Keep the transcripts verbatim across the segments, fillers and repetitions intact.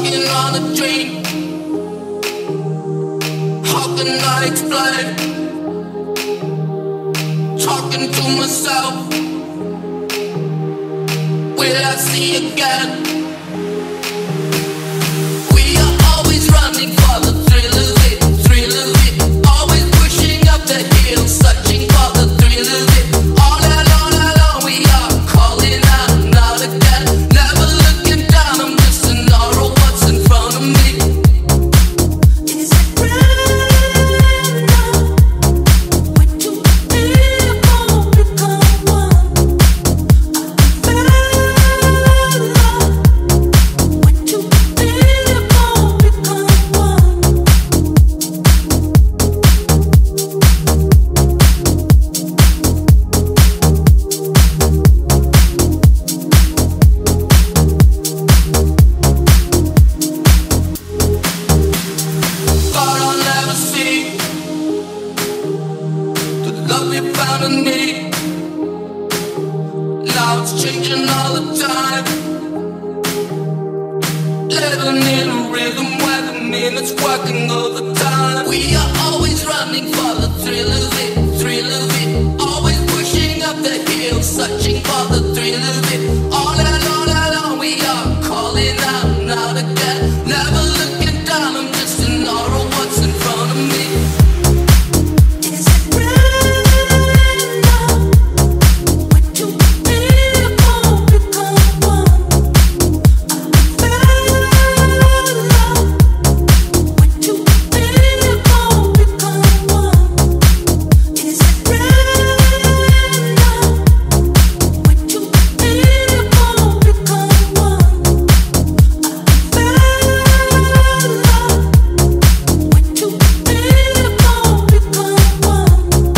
Walking on a dream. How can I explain? Talking to myself. Will I see again? We are always running for the thrill of it, thrill of it. Always pushing up the hill, searching for the thrill of it. All alone, alone, we are calling out, not again. Never looking down, I'm just an aura, what's in front of me. Is it real now? When you feel gonna become one? I feel love. When you feel gonna become one? Thought I'll never see the love you found in me. Now it's changing all the time. Living in a rhythm where the minutes working overtime. We are always running for the thrill of it, thrill of it. Always pushing up the hill, searching for the thrill of it. All alone, alone, we are calling out, not again. Never looking down, I'm just an aura, what's in front of me. Is it real now? When you feel gonna become one? I feel love. When you feel gonna become one? Is it real now? When you feel gonna become one? I feel love. When you feel gonna become one?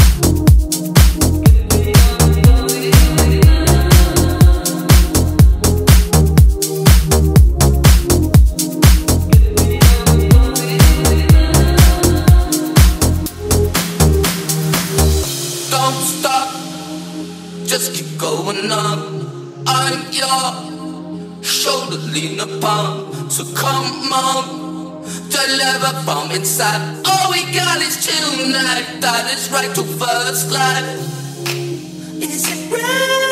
Don't stop, just keep going on. I'm your shoulder lean upon. So come on, deliver from inside. All we got is tonight. That is right to first light. Is it real?